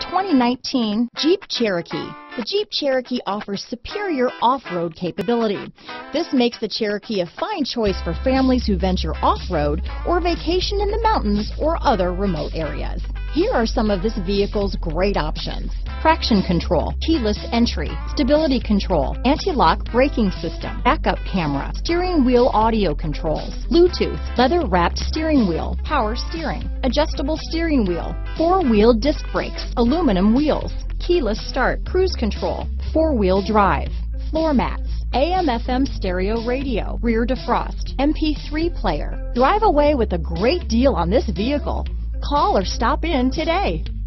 2019 Jeep Cherokee. The Jeep Cherokee offers superior off-road capability. This makes the Cherokee a fine choice for families who venture off-road or vacation in the mountains or other remote areas. Here are some of this vehicle's great options: traction control, keyless entry, stability control, anti-lock braking system, backup camera, steering wheel audio controls, Bluetooth, leather-wrapped steering wheel, power steering, adjustable steering wheel, four-wheel disc brakes, aluminum wheels, keyless start, cruise control, four-wheel drive, floor mats, AM/FM stereo radio, rear defrost, MP3 player. Drive away with a great deal on this vehicle. Call or stop in today.